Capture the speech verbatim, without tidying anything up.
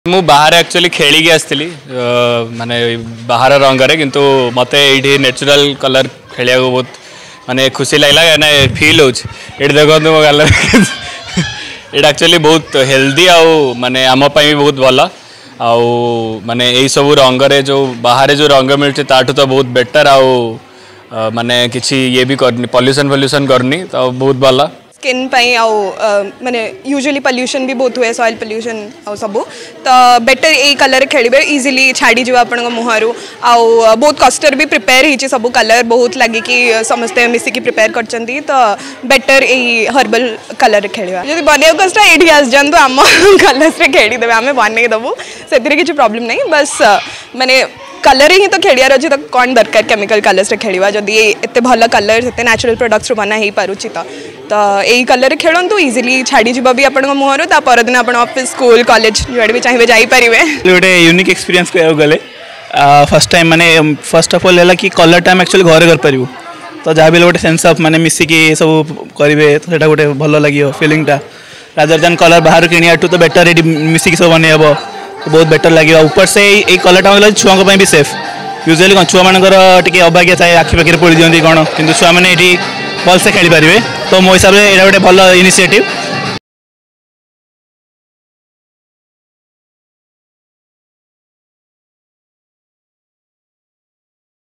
मु बाहर एक्चुअली खेली आसती माने बाहर रंग रे किंतु मते ये नेचुरल कलर खेलिया को बहुत माने खुशी लगला ना फील हो देखो मो गाल ये एक्चुअली बहुत हेल्दी आउ माने आम भी बहुत भल आउ माने यही सब रंग रे जो बाहर जो रंग मिलते ताठू तो बहुत बेटर आउ माने किसी ये भी करनी पॉल्यूशन पॉल्यूशन करनी तो बहुत भल स्किन पाई आउ माने यूजुअली पोल्यूशन भी बहुत हुए सॉइल पोल्यूशन आउ सब तो बेटर यही कलर खेलिबे इजीली छाड़ी जो आपण मुहरु आउ बहुत कस्टर भी प्रिपेयर हिची सब कलर बहुत लगे कि समस्ते मिसिकी प्रिपेयर करचंती तो बेटर यही हर्बल कलर खेलिबा जदी बने कष्ट एठी आस जंतु आम कलर्स रे खेली देबे आमे बने दबु सेतिरे किछ प्रॉब्लम नहीं बस माने कलर ही तो खेलियार अच्छी तो कौन दरकार केमिकल कलर्स खेलिया जदि एत भल कलर्स एत नेचुरल प्रोडक्ट्स बना हो पारुची तो तो यही कलर खेलतु इजिली छाड़ी जी भी आपण मुहर ता परदिन आप ऑफिस स्कूल कॉलेज जुआड़े भी चाहिए जापे गोटे यूनिक एक्सपीरियंस कहूँ गले फर्स्ट टाइम माने फर्स्ट ऑफ ऑल है कि कलर टाइम एक्चुअली घरे कर पारू तो जहाँ भी गोटे सेंस ऑफ माने मिसिकी सब करेंगे तो सेटा गोटे भल लगे फीलिंगटा रादर देन कलर बाहर किणिया तो बेटर ये मिसिकी सब बन हे तो बहुत बेटर लगे ऊपर से ये कलर टाइम छुआ भी सेफ यूजुअली कौन छुआ मानकर टे अबागिया थाए आखि पाखे पड़ी दिखती कौन कि छुआ मैंने ये भल से खेली पारे तो मो हिसाब से यहाँ गोटे भल इनिशिएटिव